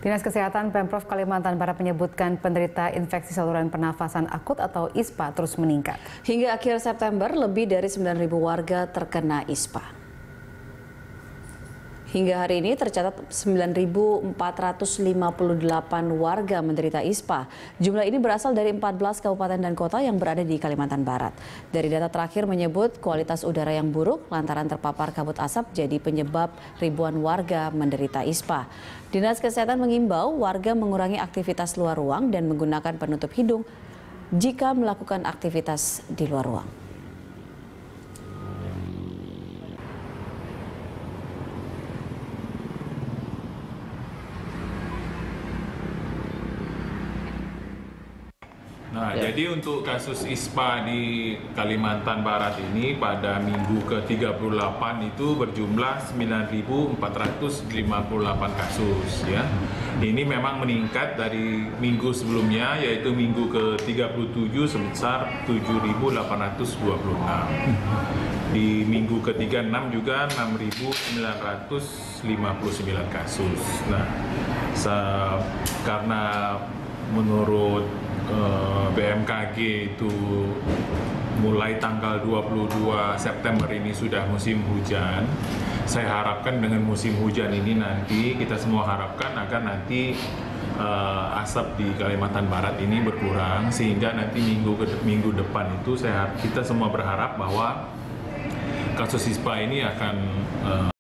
Dinas Kesehatan Pemprov Kalimantan Barat menyebutkan penderita infeksi saluran pernafasan akut atau ISPA terus meningkat. Hingga akhir September, lebih dari 9.000 warga terkena ISPA. Hingga hari ini tercatat 9.458 warga menderita ISPA. Jumlah ini berasal dari 14 kabupaten dan kota yang berada di Kalimantan Barat. Dari data terakhir menyebut kualitas udara yang buruk lantaran terpapar kabut asap jadi penyebab ribuan warga menderita ISPA. Dinas Kesehatan mengimbau warga mengurangi aktivitas luar ruang dan menggunakan penutup hidung jika melakukan aktivitas di luar ruang. Nah, jadi untuk kasus ISPA di Kalimantan Barat ini pada minggu ke-38 itu berjumlah 9.458 kasus ya. Ini memang meningkat dari minggu sebelumnya yaitu minggu ke-37 sebesar 7.826. Di minggu ke-36 juga 6.959 kasus. Nah, karena menurut BMKG itu mulai tanggal 22 September ini sudah musim hujan. Saya harapkan dengan musim hujan ini nanti kita semua harapkan agar nanti asap di Kalimantan Barat ini berkurang sehingga nanti minggu depan itu kita semua berharap bahwa kasus ISPA ini akan